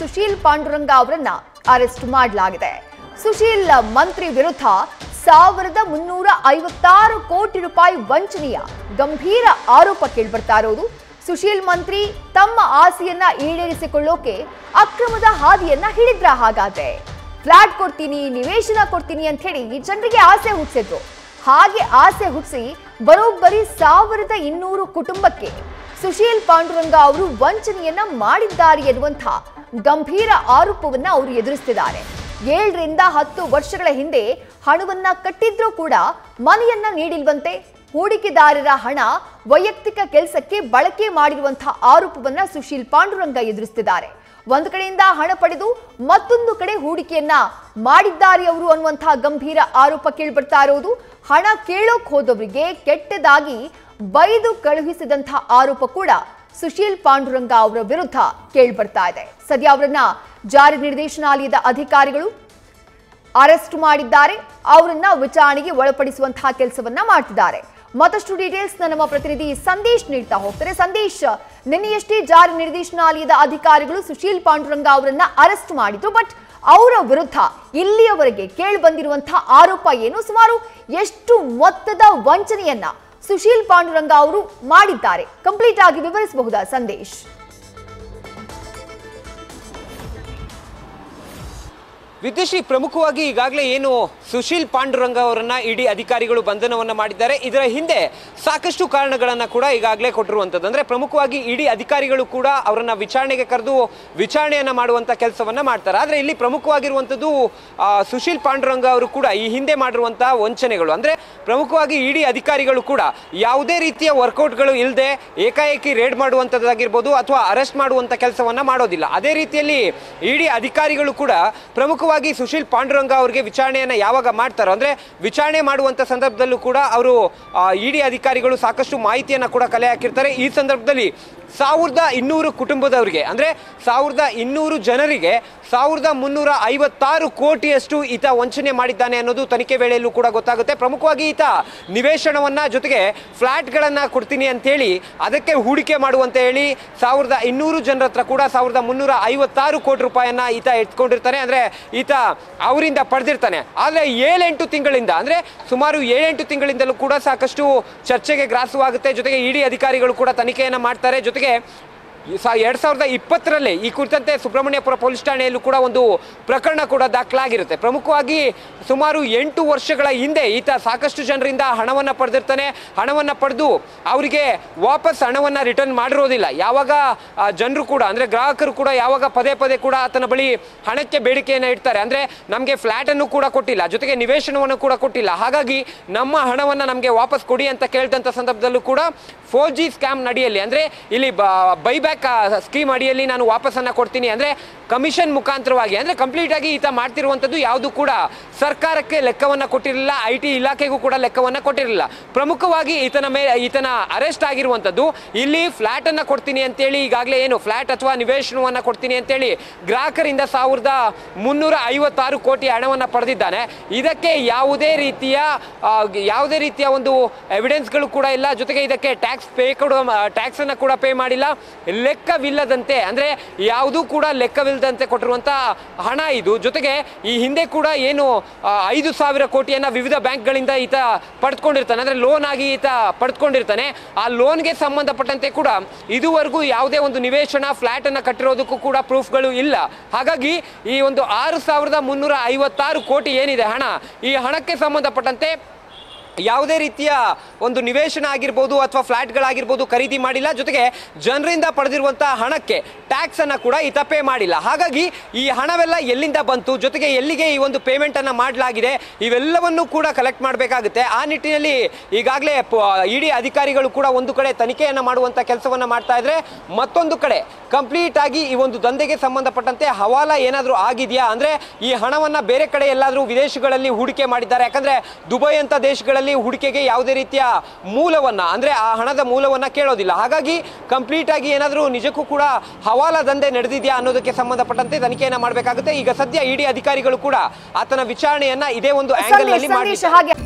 ಸುಶೀಲ್ ಪಾಂಡುರಂಗ ಅವರನ್ನ ಅರೆಸ್ಟ್ ಮಾಡಲಾಗಿದೆ. ಸುಶೀಲ್ ಮಂತ್ರಿ ವಿರುದ್ಧ 1356 ಕೋಟಿ ರೂಪಾಯಿ ವಂಚನೆಯ ಗಂಭೀರ ಆರೋಪ ಕೇಳಿಬರ್ತಾ ಇರೋದು. ಸುಶೀಲ್ ಮಂತ್ರಿ ತಮ್ಮ ಆಸೆಯನ್ನ ಈಡೇರಿಸಿಕೊಳ್ಳೋಕೆ ಅಕ್ರಮದ ಹಾದಿಯನ್ನ ಹಿಡಿದ್ರ. ಹಾಗಾದ್ರೆ ಫ್ಲಾಟ್ ಕೊಡ್ತೀನಿ, ನಿವೇಶನ ಕೊಡ್ತೀನಿ ಅಂತ ಹೇಳಿ ಜನರಿಗೆ ಆಸೆ ಹುಟ್ಟಿಸಿದ್ರು. ಹಾಗೆ ಆಸೆ ಹುಟ್ಟಿಸಿ ಬರೋಬ್ಬರಿ 1200 ಕುಟುಂಬಕ್ಕೆ ಸುಶೀಲ್ ಪಾಂಡುರಂಗ ಅವರು ವಂಚನೆಯನ್ನ ಮಾಡಿದ್ದಾರೆ ಎನ್ನುವಂಥ ಗಂಭೀರ ಆರೋಪವನ್ನ ಅವರು ಎದುರಿಸ್ತಿದ್ದಾರೆ. 7 ರಿಂದ 10 ವರ್ಷಗಳ ಹಿಂದೆ ಹಣವನ್ನ ಕಟ್ಟಿದ್ರೂ ಕೂಡ ಮನೆಯನ್ನ ನೀಡಿಲ್ವಂತೆ. ಹೂಡಿಕೆದಾರರ ಹಣ ವೈಯಕ್ತಿಕ ಕೆಲಸಕ್ಕೆ ಬಳಕೆ ಮಾಡಿರುವಂತಹ ಆರೋಪವನ್ನ ಸುಶೀಲ್ ಪಾಂಡುರಂಗ ಎದುರಿಸ್ತಿದ್ದಾರೆ. ಒಂದು ಕಡೆಯಿಂದ ಹಣ ಪಡೆದು ಮತ್ತೊಂದು ಕಡೆ ಹೂಡಿಕೆಯನ್ನ ಮಾಡಿದ್ದಾರೆ ಅವರು ಅನ್ನುವಂತಹ ಗಂಭೀರ ಆರೋಪ ಕೇಳಿಬರ್ತಾ ಇರೋದು. ಹಣ ಕೇಳೋಕ್ ಹೋದವರಿಗೆ ಕೆಟ್ಟದಾಗಿ ಬೈದು ಕಳುಹಿಸಿದಂತಹ ಆರೋಪ ಕೂಡ ಸುಶೀಲ್ ಪಾಂಡುರಂಗ ಅವರ ವಿರುದ್ಧ ಕೇಳಿಬರ್ತಾ ಇದೆ. ಸದ್ಯ ಅವರನ್ನ ಜಾರಿ ನಿರ್ದೇಶನಾಲಯದ ಅಧಿಕಾರಿಗಳು ಅರೆಸ್ಟ್ ಮಾಡಿದ್ದಾರೆ. ಅವರನ್ನ ವಿಚಾರಣೆಗೆ ಒಳಪಡಿಸುವಂತಹ ಕೆಲಸವನ್ನ ಮಾಡ್ತಿದ್ದಾರೆ. ಮತ್ತಷ್ಟು ಡೀಟೇಲ್ಸ್ ನಮ್ಮ ಪ್ರತಿನಿಧಿ ಸಂದೇಶ್ ನೀಡ್ತಾ ಹೋಗ್ತಾರೆ. ಸಂದೇಶ್, ನಿನ್ನೆಯಷ್ಟೇ ಜಾರಿ ನಿರ್ದೇಶನಾಲಯದ ಅಧಿಕಾರಿಗಳು ಸುಶೀಲ್ ಪಾಂಡುರಂಗ ಅವರನ್ನ ಅರೆಸ್ಟ್ ಮಾಡಿದ್ರು. ಬಟ್ ಅವರ ವಿರುದ್ಧ ಇಲ್ಲಿಯವರೆಗೆ ಕೇಳಿ ಬಂದಿರುವಂತಹ ಆರೋಪ ಏನು? ಸುಮಾರು ಎಷ್ಟು ಮೊತ್ತದ ವಂಚನೆಯನ್ನ ಸುಶೀಲ್ ಪಾಂಡುರಂಗ ಅವರು ಮಾಡಿದ್ದಾರೆ? ಕಂಪ್ಲೀಟ್ ಆಗಿ ವಿವರಿಸಬಹುದಾ ಸಂದೇಶ್? ವಿದ್ಯುಶ್ರೀ, ಪ್ರಮುಖವಾಗಿ ಈಗಾಗಲೇ ಏನು ಸುಶೀಲ್ ಪಾಂಡುರಂಗ ಅವರನ್ನ ಇಡಿ ಅಧಿಕಾರಿಗಳು ಬಂಧನವನ್ನ ಮಾಡಿದ್ದಾರೆ. ಇದರ ಹಿಂದೆ ಸಾಕಷ್ಟು ಕಾರಣಗಳನ್ನ ಕೂಡ ಈಗಾಗಲೇ ಕೊಟ್ಟಿರುವಂತದ್ದು. ಅಂದ್ರೆ ಪ್ರಮುಖವಾಗಿ ಇಡಿ ಅಧಿಕಾರಿಗಳು ಕೂಡ ಅವರನ್ನ ವಿಚಾರಣೆಗೆ ಕರೆದು ವಿಚಾರಣೆಯನ್ನ ಮಾಡುವಂತ ಕೆಲಸವನ್ನ ಮಾಡ್ತಾರೆ. ಆದ್ರೆ ಇಲ್ಲಿ ಪ್ರಮುಖವಾಗಿರುವಂತದ್ದು ಸುಶೀಲ್ ಪಾಂಡುರಂಗ ಅವರು ಕೂಡ ಈ ಹಿಂದೆ ಮಾಡಿರುವಂತಹ ವಂಚನೆಗಳು. ಅಂದ್ರೆ ಪ್ರಮುಖವಾಗಿ ಇಡಿ ಅಧಿಕಾರಿಗಳು ಕೂಡ ಯಾವುದೇ ರೀತಿಯ ವರ್ಕೌಟ್ಗಳು ಇಲ್ಲದೆ ಏಕಾಏಕಿ ರೇಡ್ ಮಾಡುವಂತದ್ದಾಗಿರ್ಬೋದು ಅಥವಾ ಅರೆಸ್ಟ್ ಮಾಡುವಂತ ಕೆಲಸವನ್ನ ಮಾಡೋದಿಲ್ಲ. ಅದೇ ರೀತಿಯಲ್ಲಿ ಇಡಿ ಅಧಿಕಾರಿಗಳು ಕೂಡ ಪ್ರಮುಖವಾಗಿ ಸುಶೀಲ್ ಪಾಂಡುರಂಗ ಅವರಿಗೆ ವಿಚಾರಣೆಯನ್ನ ಯಾವಾಗ ಮಾಡ್ತಾರೋ ಅಂದ್ರೆ ವಿಚಾರಣೆ ಮಾಡುವಂತ ಸಂದರ್ಭದಲ್ಲೂ ಕೂಡ ಅವರು ಇಡಿ ಅಧಿಕಾರಿಗಳು ಸಾಕಷ್ಟು ಮಾಹಿತಿಯನ್ನ ಕೂಡ ಕಲೆ ಹಾಕಿರ್ತಾರೆ. ಈ ಸಂದರ್ಭದಲ್ಲಿ 1200 ಕುಟುಂಬದವರಿಗೆ ಅಂದ್ರೆ 1200 ಜನರಿಗೆ 1356 ಕೋಟಿಯಷ್ಟು ಈತ ವಂಚನೆ ಮಾಡಿದ್ದಾನೆ ಅನ್ನೋದು ತನಿಖೆ ವೇಳೆಯಲ್ಲೂ ಕೂಡ ಗೊತ್ತಾಗುತ್ತೆ. ಪ್ರಮುಖವಾಗಿ ಈತ ನಿವೇಶನವನ್ನ ಜೊತೆಗೆ ಫ್ಲಾಟ್ಗಳನ್ನ ಕೊಡ್ತೀನಿ ಅಂತ ಹೇಳಿ ಅದಕ್ಕೆ ಹೂಡಿಕೆ ಮಾಡುವಂತ ಹೇಳಿ 1200 ಜನರ ಹತ್ರ ಕೂಡ 1356 ಕೋಟಿ ರೂಪಾಯಿಯನ್ನ ಈತ ಎತ್ಕೊಂಡಿರ್ತಾನೆ. ಅಂದ್ರೆ ಈತ ಅವರಿಂದ ಪಡೆದಿರ್ತಾನೆ. ಆದ್ರೆ 7-8 ತಿಂಗಳಿಂದ ಅಂದ್ರೆ ಸುಮಾರು 7-8 ತಿಂಗಳಿಂದಲೂ ಕೂಡ ಸಾಕಷ್ಟು ಚರ್ಚೆಗೆ ಗ್ರಾಸವಾಗುತ್ತೆ. ಜೊತೆಗೆ ಇಡಿ ಅಧಿಕಾರಿಗಳು ಕೂಡ ತನಿಖೆಯನ್ನ ಮಾಡ್ತಾರೆ. ಜೊತೆಗೆ 2020ರಲ್ಲಿ ಈ ಕುರಿತಂತೆ ಸುಬ್ರಹ್ಮಣ್ಯಪುರ ಪೊಲೀಸ್ ಠಾಣೆಯಲ್ಲೂ ಕೂಡ ಒಂದು ಪ್ರಕರಣ ಕೂಡ ದಾಖಲಾಗಿರುತ್ತೆ. ಪ್ರಮುಖವಾಗಿ ಸುಮಾರು 8 ವರ್ಷಗಳ ಹಿಂದೆ ಈತ ಸಾಕಷ್ಟು ಜನರಿಂದ ಹಣವನ್ನ ಪಡೆದಿರ್ತಾನೆ. ಹಣವನ್ನ ಪಡೆದು ಅವರಿಗೆ ವಾಪಸ್ ಹಣವನ್ನ ರಿಟರ್ನ್ ಮಾಡಿರೋದಿಲ್ಲ. ಯಾವಾಗ ಜನರು ಕೂಡ ಅಂದ್ರೆ ಗ್ರಾಹಕರು ಕೂಡ ಯಾವಾಗ ಪದೇ ಪದೇ ಕೂಡ ಆತನ ಬಳಿ ಹಣಕ್ಕೆ ಬೇಡಿಕೆಯನ್ನ ಇಡ್ತಾರೆ, ಅಂದ್ರೆ ನಮಗೆ ಫ್ಲಾಟ್ ಅನ್ನು ಕೂಡ ಕೊಟ್ಟಿಲ್ಲ, ಜೊತೆಗೆ ನಿವೇಶನವನ್ನು ಕೂಡ ಕೊಟ್ಟಿಲ್ಲ, ಹಾಗಾಗಿ ನಮ್ಮ ಹಣವನ್ನ ನಮಗೆ ವಾಪಸ್ ಕೊಡಿ ಅಂತ ಕೇಳಿದಂತ ಸಂದರ್ಭದಲ್ಲೂ ಕೂಡ 4G ಸ್ಕ್ಯಾಮ್ ನಡಿಯಲ್ಲಿ ಅಂದ್ರೆ ಇಲ್ಲಿ ಬೈಬ್ಯಾಕ್ ಸ್ಕೀಮ್ ಅಡಿಯಲ್ಲಿ ನಾನು ವಾಪಸ್ಸನ್ನ ಕೊಡ್ತೀನಿ ಅಂದ್ರೆ ಕಮಿಷನ್ ಮುಖಾಂತರವಾಗಿ ಅಂದ್ರೆ ಕಂಪ್ಲೀಟ್ ಆಗಿ ಈತ ಮಾಡ್ತಿರುವಂತದ್ದು ಯಾವುದು ಕೂಡ ಸರ್ಕಾರಕ್ಕೆ ಲೆಕ್ಕವನ್ನ ಕೊಟ್ಟಿರಲಿಲ್ಲ, IT ಇಲಾಖೆಗೂ ಕೂಡ ಲೆಕ್ಕವನ್ನ ಕೊಟ್ಟಿರಲಿಲ್ಲ. ಪ್ರಮುಖವಾಗಿ ಈತನ ಅರೆಸ್ಟ್ ಆಗಿರುವಂತದ್ದು ಇಲ್ಲಿ ಫ್ಲಾಟ್ ಅನ್ನ ಕೊಡ್ತೀನಿ ಅಂತೇಳಿ ಈಗಾಗಲೇ ಏನು ಫ್ಲಾಟ್ ಅಥವಾ ನಿವೇಶನವನ್ನ ಕೊಡ್ತೀನಿ ಅಂತೇಳಿ ಗ್ರಾಹಕರಿಂದ 1356 ಕೋಟಿ ಹಣವನ್ನ ಪಡೆದಿದ್ದಾನೆ. ಇದಕ್ಕೆ ಯಾವುದೇ ರೀತಿಯ ಒಂದು ಎವಿಡೆನ್ಸ್ಗಳು ಕೂಡ ಇಲ್ಲ. ಜೊತೆಗೆ ಇದಕ್ಕೆ ಟ್ಯಾಕ್ಸ್ ಅನ್ನ ಕೂಡ ಪೇ ಮಾಡಿಲ್ಲ. ಲೆಕ್ಕವಿಲ್ಲದಂತೆ ಅಂದ್ರೆ ಯಾವುದೂ ಕೂಡ ಲೆಕ್ಕವಿಲ್ಲದಂತೆ ಕೊಟ್ಟಿರುವಂತಹ ಹಣ ಇದು. ಜೊತೆಗೆ ಈ ಹಿಂದೆ ಕೂಡ ಏನು 5,000 ಕೋಟಿಯನ್ನ ವಿವಿಧ ಬ್ಯಾಂಕ್ಗಳಿಂದ ಈತ ಪಡೆದುಕೊಂಡಿರ್ತಾನೆ, ಅಂದ್ರೆ ಲೋನ್ ಆಗಿ ಈತ ಪಡೆದುಕೊಂಡಿರ್ತಾನೆ. ಆ ಲೋನ್ಗೆ ಸಂಬಂಧಪಟ್ಟಂತೆ ಕೂಡ ಇದುವರೆಗೂ ಯಾವುದೇ ಒಂದು ನಿವೇಶನ ಫ್ಲಾಟ್ ಅನ್ನ ಕಟ್ಟಿರೋದಕ್ಕೂ ಕೂಡ ಪ್ರೂಫ್ಗಳು ಇಲ್ಲ. ಹಾಗಾಗಿ ಈ ಒಂದು 6,356 ಕೋಟಿ ಏನಿದೆ ಹಣ, ಈ ಹಣಕ್ಕೆ ಸಂಬಂಧಪಟ್ಟಂತೆ ಯಾವುದೇ ರೀತಿಯ ಒಂದು ನಿವೇಶನ ಆಗಿರ್ಬೋದು ಅಥವಾ ಫ್ಲಾಟ್ಗಳಾಗಿರ್ಬೋದು ಖರೀದಿ ಮಾಡಿಲ್ಲ. ಜೊತೆಗೆ ಜನರಿಂದ ಪಡೆದಿರುವಂತಹ ಹಣಕ್ಕೆ ಟ್ಯಾಕ್ಸ್ ಅನ್ನ ಕೂಡ ಈತ ಪೇ ಮಾಡಿಲ್ಲ. ಹಾಗಾಗಿ ಈ ಹಣವೆಲ್ಲ ಎಲ್ಲಿಂದ ಬಂತು, ಜೊತೆಗೆ ಎಲ್ಲಿಗೆ ಈ ಒಂದು ಪೇಮೆಂಟ್ ಅನ್ನ ಮಾಡಲಾಗಿದೆ, ಇವೆಲ್ಲವನ್ನೂ ಕೂಡ ಕಲೆಕ್ಟ್ ಮಾಡಬೇಕಾಗುತ್ತೆ. ಆ ನಿಟ್ಟಿನಲ್ಲಿ ಈಗಾಗಲೇ ಇಡಿ ಅಧಿಕಾರಿಗಳು ಕೂಡ ಒಂದು ಕಡೆ ತನಿಖೆಯನ್ನ ಮಾಡುವಂತ ಕೆಲಸವನ್ನ ಮಾಡ್ತಾ ಇದ್ರೆ, ಮತ್ತೊಂದು ಕಡೆ ಕಂಪ್ಲೀಟ್ ಆಗಿ ಈ ಒಂದು ದಂಧೆಗೆ ಸಂಬಂಧಪಟ್ಟಂತೆ ಹವಾಲಾ ಏನಾದರೂ ಆಗಿದೆಯಾ ಅಂದ್ರೆ ಈ ಹಣವನ್ನ ಬೇರೆ ಕಡೆ ಎಲ್ಲಾದರೂ ವಿದೇಶಗಳಲ್ಲಿ ಹೂಡಿಕೆ ಮಾಡಿದ್ದಾರೆ. ಯಾಕಂದ್ರೆ ದುಬೈ ಅಂತ ದೇಶಗಳಲ್ಲಿ ಹೂಡಿಕೆಗೆ ಯಾವುದೇ ರೀತಿಯ ಮೂಲವನ್ನ ಅಂದ್ರೆ ಆ ಹಣದ ಮೂಲವನ್ನ ಕೇಳೋದಿಲ್ಲ. ಹಾಗಾಗಿ ಕಂಪ್ಲೀಟ್ ಆಗಿ ಏನಾದರೂ ನಿಜಕ್ಕೂ ಕೂಡ ಹವಾಲಾ ದಂಧೆ ನಡೆದಿದೆಯಾ ಅನ್ನೋದಕ್ಕೆ ಸಂಬಂಧಪಟ್ಟಂತೆ ತನಿಖೆಯನ್ನ ಮಾಡಬೇಕಾಗುತ್ತೆ. ಈಗ ಸದ್ಯ ಇಡಿ ಅಧಿಕಾರಿಗಳು ಕೂಡ ಆತನ ವಿಚಾರಣೆಯನ್ನ ಇದೇ ಒಂದು ಆಂಗಲ್ ನಲ್ಲಿ ಮಾಡಿ